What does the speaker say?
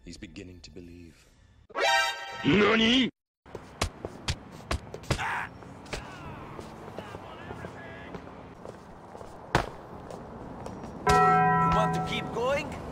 He's beginning to believe. NANI?! You want to keep going?